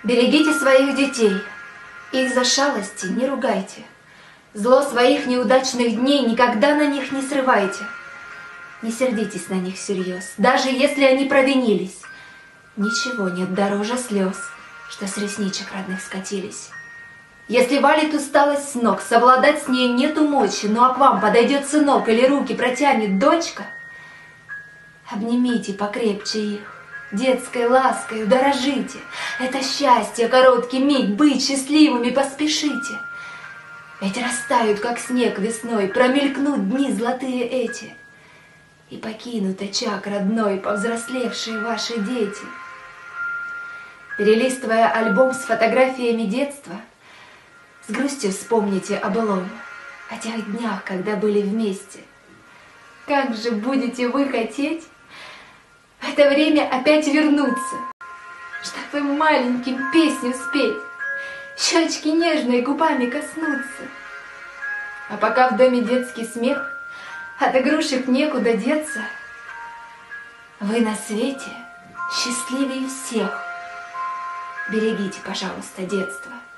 Берегите своих детей, их за шалости не ругайте. Зло своих неудачных дней никогда на них не срывайте. Не сердитесь на них всерьез, даже если они провинились. Ничего нет дороже слез, что с ресничек родных скатились. Если валит усталость с ног, совладать с ней нету мочи, ну а к вам подойдет сынок или руки протянет дочка, обнимите покрепче их. Детской лаской дорожите. Это счастье, короткий миг, быть счастливыми поспешите. Ведь растают, как снег весной, промелькнут дни золотые эти, и покинут очаг родной повзрослевшие ваши дети. Перелистывая альбом с фотографиями детства, с грустью вспомните о былом, о тех днях, когда были вместе. Как же будете вы хотеть в это время опять вернуться, чтобы маленьким песню спеть, щечки нежной губами коснуться. А пока в доме детский смех, от игрушек некуда деться, вы на свете счастливее всех. Берегите, пожалуйста, детство.